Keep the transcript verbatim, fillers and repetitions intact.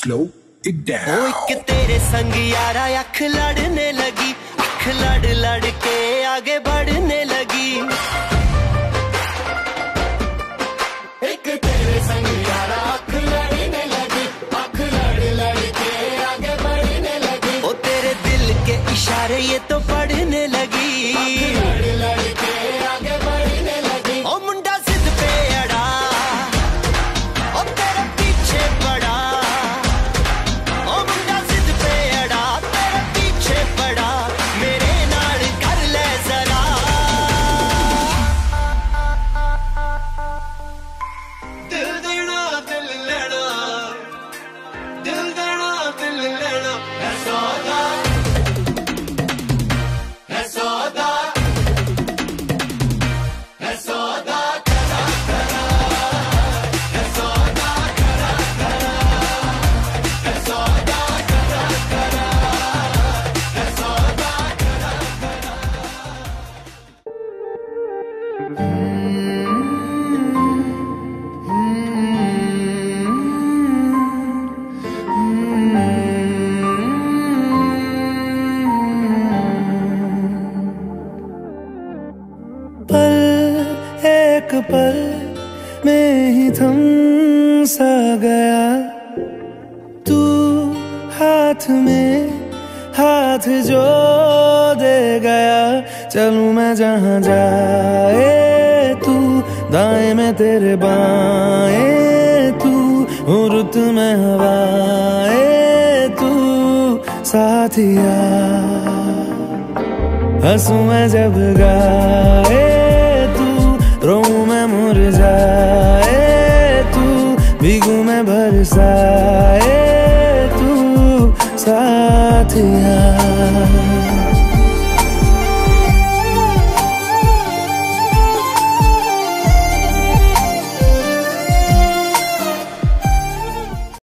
slow it down. ओ एक तेरे संग यारा अख लड़ने लगी, अख लड़ लड़ के आगे बढ़ने लगी। एक तेरे संग यारा अख लड़ने लगी, अख लड़ लड़ के आगे बढ़ने लगी। ओ तेरे दिल के इशारे ये तो पढ़ने लगी, अख लड़ लड़ के आगे बढ़ने लगी। ओ मुंडा जिद पे अड़ा, ओ तेरे पीछे पड़ा। ओ मुंडा जिद पे अड़ा, तेरे पीछे पड़ा। मेरे नाल कर ले जरा। दिल देना दिल लेना, दिल देना दिल लेना है सौदा, है सौदा, है सौदा करा करा, है सौदा करा करा, है सौदा करा करा, है सौदा करा करा। पल एक पल में ही थम सा गया, तू हाथ में हाथ जो दे गया। चलूं मैं जहाँ जाए तू, दाएं में तेरे बाएं तू, हूँ रुत में हवाएं तू साथिया। हंसूं मैं जब गाए तू, रोऊं मैं मुरझाए तू, भीगूं मैं बरसाए